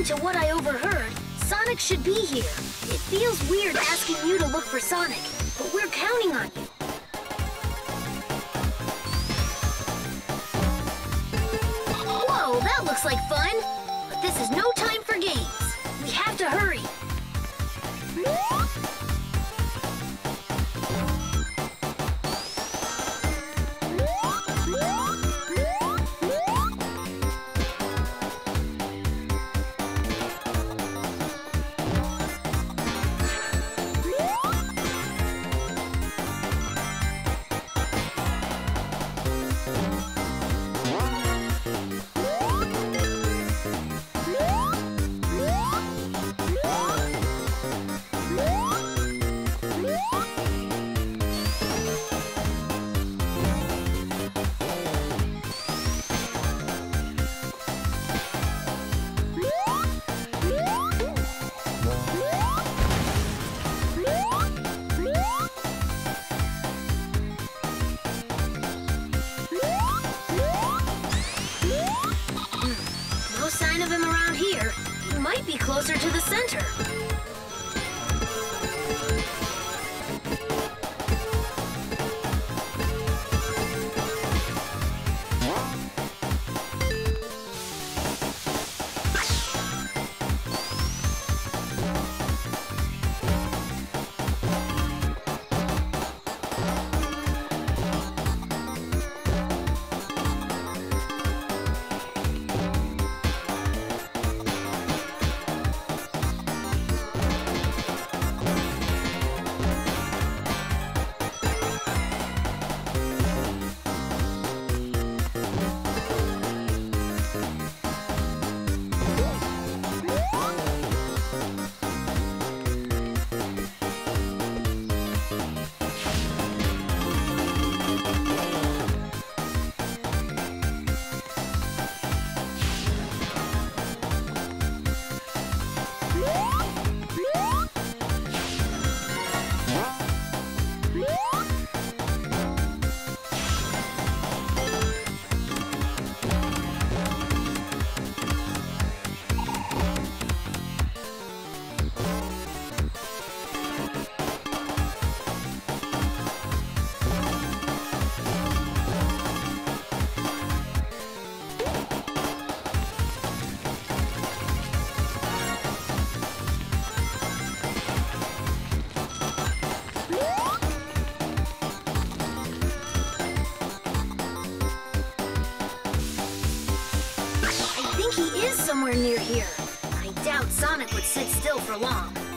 to what I overheard, Sonic should be here. It feels weird asking you to look for Sonic, but we're counting on you. Whoa, that looks like fun! But this is no time for games. We have to hurry. Closer to the center. Somewhere near here. I doubt Sonic would sit still for long.